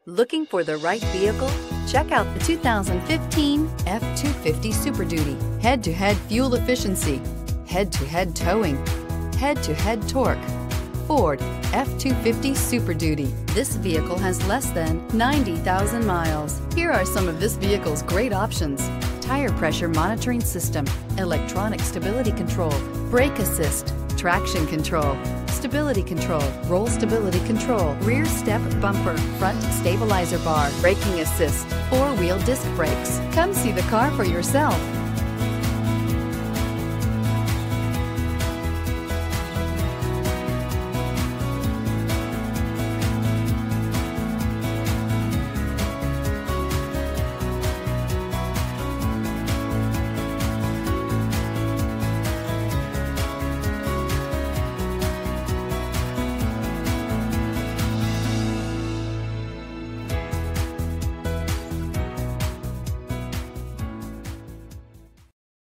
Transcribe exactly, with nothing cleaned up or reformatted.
Looking for the right vehicle? Check out the two thousand fifteen F two fifty Super Duty. Head-to-head fuel efficiency, head-to-head towing, head-to-head torque. Ford F two fifty Super Duty. This vehicle has less than ninety thousand miles. Here are some of this vehicle's great options: tire pressure monitoring system, electronic stability control, brake assist, traction control, stability control, roll stability control, rear step bumper, front stabilizer bar, braking assist, four-wheel disc brakes. Come see the car for yourself.